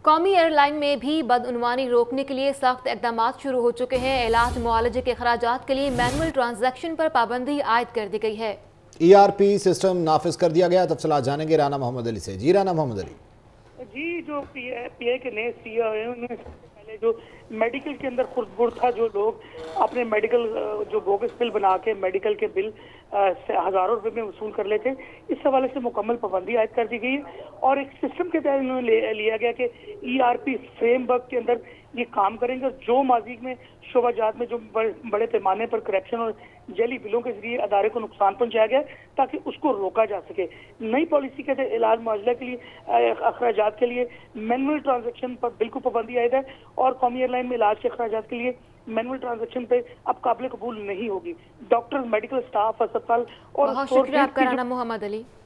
कौमी एयरलाइन में भी बदउनवानी रोकने के लिए सख्त इकदाम शुरू हो चुके हैं। इलाज मुआलजे के अखराजात के लिए मैनुअल ट्रांजैक्शन पर पाबंदी आयद कर दी गई है। ERP सिस्टम नाफिज कर दिया गया। तफसीलात जानेंगे राना मोहम्मद अली से। जी राना मोहम्मद अली। जी, जो पीआई के नए सीईओ हैं उन्होंने पहले जो मेडिकल के अंदर खुर्द था, जो लोग अपने मेडिकल जो बोगस बिल बना के मेडिकल के बिल हजारों रुपए में वसूल कर लेते, इस हवाले से मुकम्मल पाबंदी आयद कर दी गई है और एक सिस्टम के तहत इन्होंने लिया गया कि ERP फ्रेमवर्क के अंदर ये काम करेंगे और जो माजी में शोबाजात में जो बड़े पैमाने पर करप्शन और जली बिलों के जरिए अदारे को नुकसान पहुंचाया गया ताकि उसको रोका जा सके। नई पॉलिसी के तहत इलाज मुआवजा के लिए अखराजात के लिए मैनुअल ट्रांजैक्शन पर बिल्कुल पाबंदी आयद है और कौमी एयरलाइन में इलाज के अखराजात के लिए मैनुअल ट्रांजैक्शन पे अब काबिल कबूल नहीं होगी। डॉक्टर, मेडिकल स्टाफ, अस्पताल और बहुत शुक्रिया आपका राना मोहम्मद अली।